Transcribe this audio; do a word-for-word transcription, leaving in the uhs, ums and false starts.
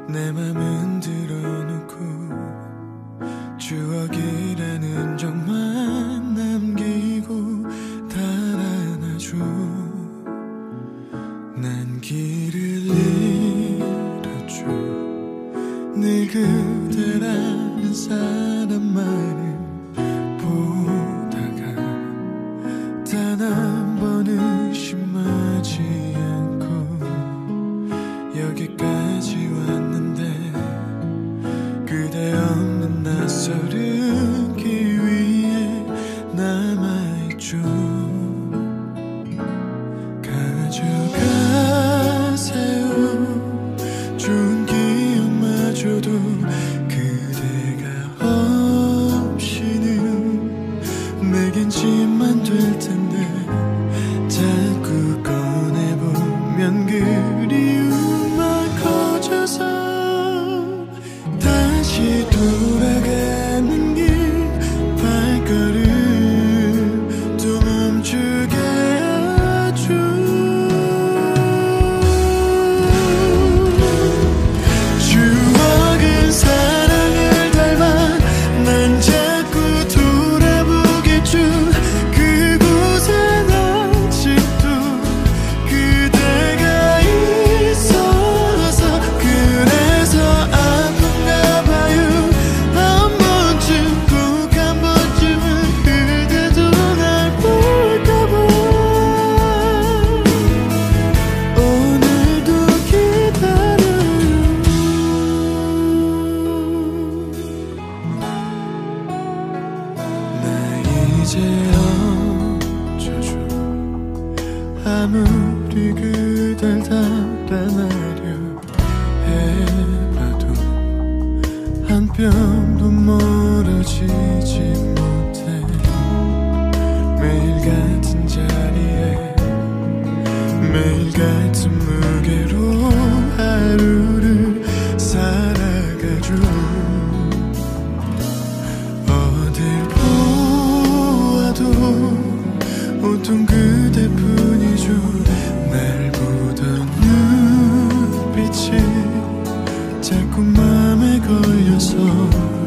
내 맘은 들어놓고 추억이라는 적만 남기고 달아나줘. 난 길을 잃었죠. 늘 그대라는 사람만을 보다가 단 한 번은 심하지 않고 여기까지 왔는데 그대 없는 낯설은 길 위에 남아있죠. 가져가세요. 좋은 기억마저도 그대가 없이는 내겐 짐만 될 텐데 자꾸 꺼내보면 그리움만 커져서 다시 돌아가는 길 발걸음 또 멈추게 하죠. 추억은 사랑을 닮아 난 자꾸 돌아보겠죠. 그곳엔 아직도 그대가 있어서 그래서 아픈가 봐요. 한 번쯤 꼭 한 번쯤은 그대도 날 볼까봐 오늘도 기다려요. 나 이제 어쩌죠. 아무리 그댈 달아나려 해봐도 한 뼘도 멀어지지 못해. 매일 같은 자리에 매일 같은 무게로 하루를 살아가죠. 어딜 보아도 온통 그대뿐이죠. 날 보던 눈빛이 자꾸 맘에 걸려서